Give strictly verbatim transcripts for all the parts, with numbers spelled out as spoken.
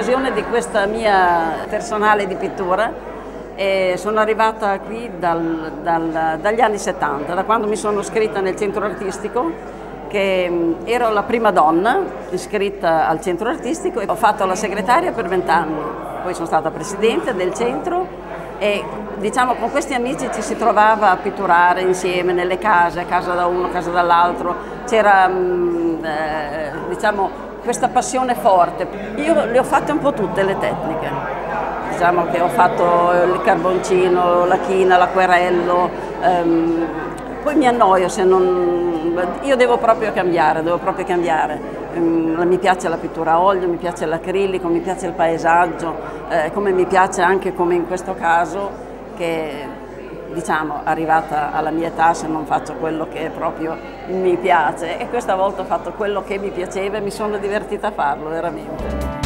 occasione di questa mia personale di pittura e sono arrivata qui dal, dal, dagli anni settanta, da quando mi sono iscritta nel centro artistico, che ero la prima donna iscritta al centro artistico e ho fatto la segretaria per vent'anni, poi sono stata presidente del centro e diciamo con questi amici ci si trovava a pitturare insieme nelle case, casa da uno, casa dall'altro, c'era eh, diciamo questa passione forte. Io le ho fatte un po' tutte le tecniche, diciamo che ho fatto il carboncino, la china, l'acquerello, ehm, poi mi annoio se non... io devo proprio cambiare, devo proprio cambiare. Ehm, mi piace la pittura a olio, mi piace l'acrilico, mi piace il paesaggio, eh, come mi piace anche come in questo caso che diciamo arrivata alla mia età se non faccio quello che proprio mi piace e questa volta ho fatto quello che mi piaceva e mi sono divertita a farlo veramente.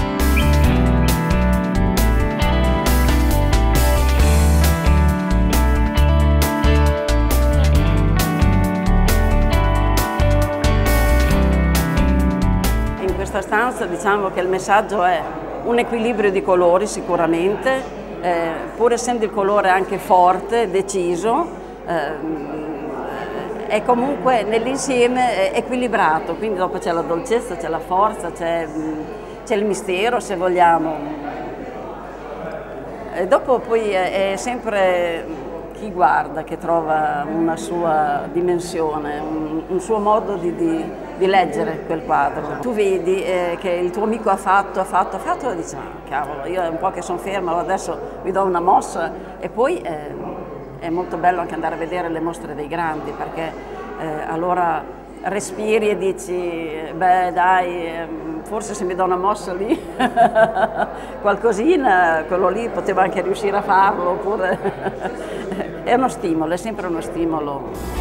In questa stanza diciamo che il messaggio è un equilibrio di colori sicuramente, Eh, pur essendo il colore anche forte, deciso, eh, è comunque nell'insieme equilibrato, quindi dopo c'è la dolcezza, c'è la forza, c'è il mistero se vogliamo. E dopo poi è, è sempre chi guarda che trova una sua dimensione, un, un suo modo di, di, di leggere quel quadro. Tu vedi eh, che il tuo amico ha fatto, ha fatto, ha fatto e dici, ah, cavolo, io è un po' che sono ferma, adesso vi do una mossa. E poi eh, è molto bello anche andare a vedere le mostre dei grandi, perché eh, allora respiri e dici, beh dai, forse se mi do una mossa lì, qualcosina, quello lì poteva anche riuscire a farlo, oppure... è uno stimolo, è sempre uno stimolo.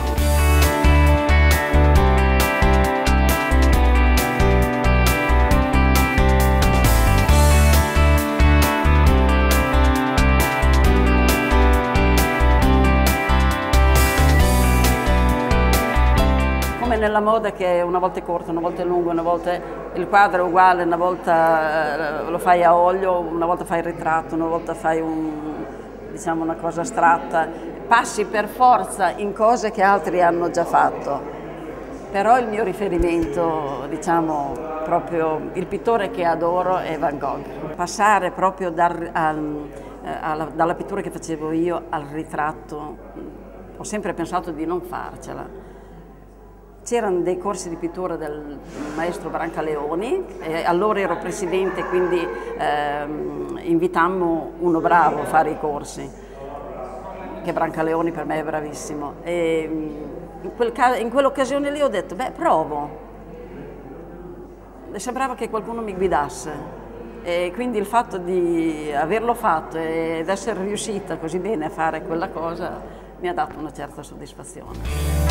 Nella moda che una volta è corto, una volta è lungo, una volta il quadro è uguale, una volta lo fai a olio, una volta fai il ritratto, una volta fai un, diciamo, una cosa astratta. Passi per forza in cose che altri hanno già fatto. Però il mio riferimento, diciamo, proprio il pittore che adoro è Van Gogh. Passare proprio dal, al, alla, dalla pittura che facevo io al ritratto, ho sempre pensato di non farcela. C'erano dei corsi di pittura del maestro Brancaleoni, e allora ero presidente, quindi ehm, invitammo uno bravo a fare i corsi, che Brancaleoni per me è bravissimo. E in, quel in quell'occasione lì ho detto, beh, provo. E sembrava che qualcuno mi guidasse. E quindi il fatto di averlo fatto ed essere riuscita così bene a fare quella cosa mi ha dato una certa soddisfazione.